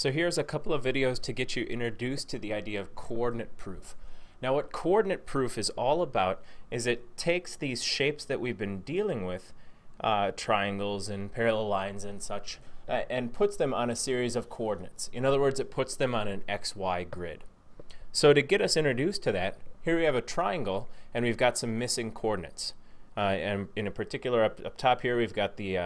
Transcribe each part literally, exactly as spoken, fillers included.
So here's a couple of videos to get you introduced to the idea of coordinate proof. Now what coordinate proof is all about is it takes these shapes that we've been dealing with, uh, triangles and parallel lines and such, uh, and puts them on a series of coordinates. In other words, it puts them on an X Y grid. So to get us introduced to that, here we have a triangle and we've got some missing coordinates. Uh, and in a particular, up, up top here, we've got the uh,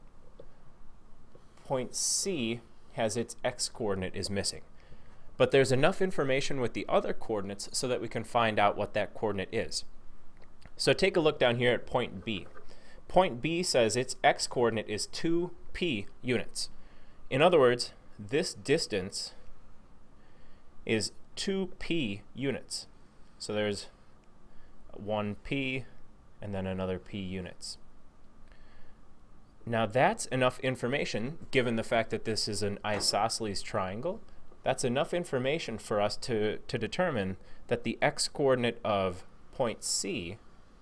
point C has its X coordinate is missing. But there's enough information with the other coordinates so that we can find out what that coordinate is. So take a look down here at point B. Point B says its X coordinate is two p units. In other words, this distance is two p units. So there's one p and then another p units. Now that's enough information, given the fact that this is an isosceles triangle. That's enough information for us to, to determine that the X coordinate of point C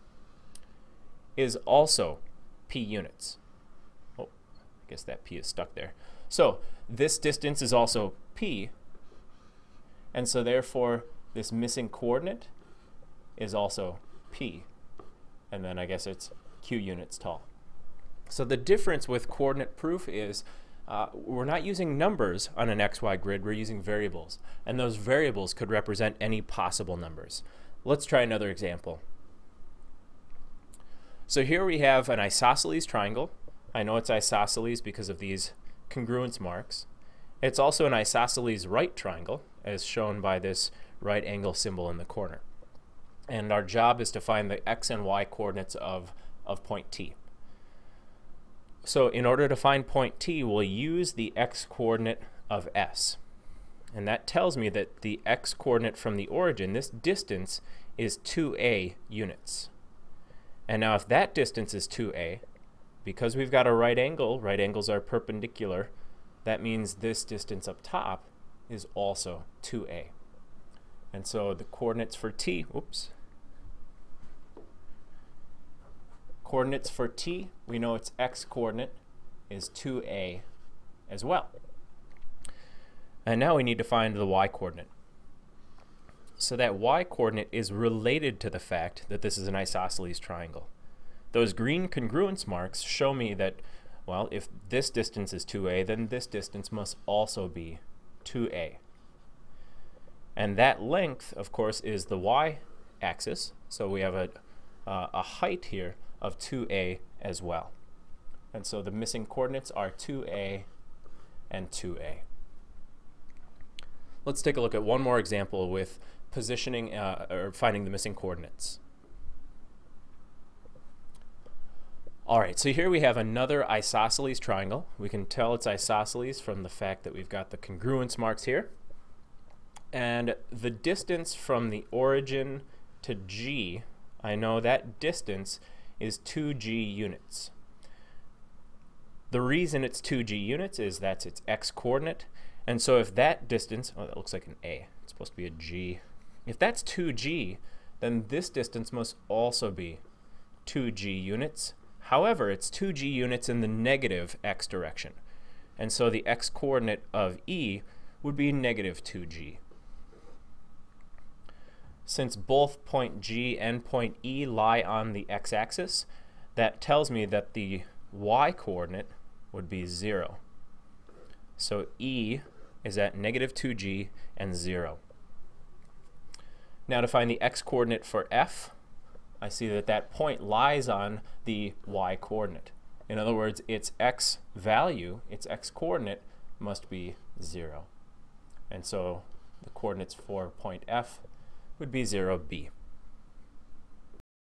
is also p units. Oh, I guess that p is stuck there. So this distance is also p, and so therefore this missing coordinate is also p, and then I guess it's q units tall. So the difference with coordinate proof is uh, we're not using numbers on an X Y grid, we're using variables, and those variables could represent any possible numbers. Let's try another example. So here we have an isosceles triangle. I know it's isosceles because of these congruence marks. It's also an isosceles right triangle, as shown by this right angle symbol in the corner. And our job is to find the X and Y coordinates of, of point T. So in order to find point T, we'll use the X coordinate of S. And that tells me that the X coordinate from the origin, this distance, is two a units. And now if that distance is two a, because we've got a right angle, right angles are perpendicular, that means this distance up top is also two a. And so the coordinates for T, oops, coordinates for T, we know its X coordinate is two a as well. And now we need to find the Y coordinate. So that Y coordinate is related to the fact that this is an isosceles triangle. Those green congruence marks show me that, well, if this distance is two a, then this distance must also be two a. And that length, of course, is the Y axis. So we have a, uh, a height here of two a as well. And so the missing coordinates are two a and two a. Let's take a look at one more example with positioning uh, or finding the missing coordinates. All right, so here we have another isosceles triangle. We can tell it's isosceles from the fact that we've got the congruence marks here. And the distance from the origin to G, I know that distance is two g units. The reason it's two g units is that's its X coordinate. And so if that distance, oh, that looks like an A, it's supposed to be a G. If that's two g, then this distance must also be two g units. However, it's two g units in the negative X direction. And so the X coordinate of E would be negative two g. Since both point G and point E lie on the x-axis, that tells me that the Y coordinate would be zero. So E is at negative two g and zero. Now to find the X coordinate for F, I see that that point lies on the Y coordinate. In other words, its X value, its X coordinate, must be zero. And so the coordinates for point F would be zero b.